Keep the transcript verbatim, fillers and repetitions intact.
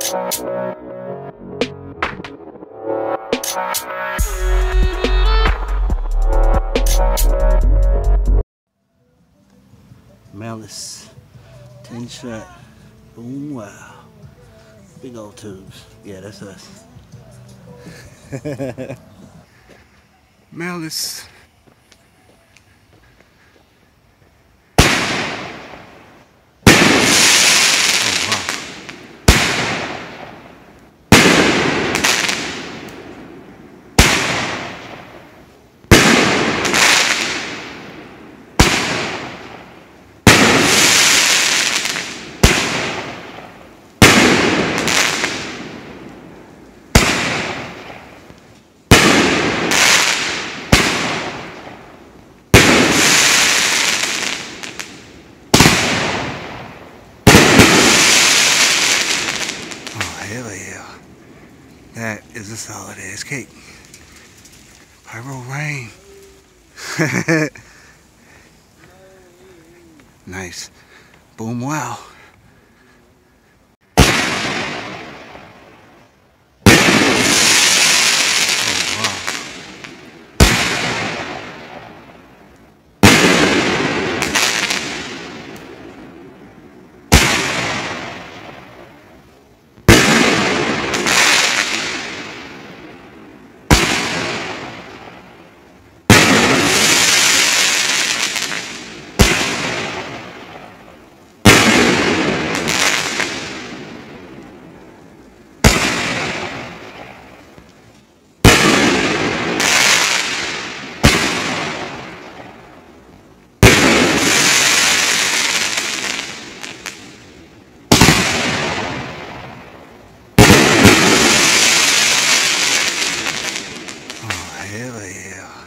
Malice ten shot. Boom, wow. Big old tubes. Yeah, that's us. Malice. Hell yeah. That is a solid ass cake. Pyro rain. Nice. Boom, wow. Hell yeah.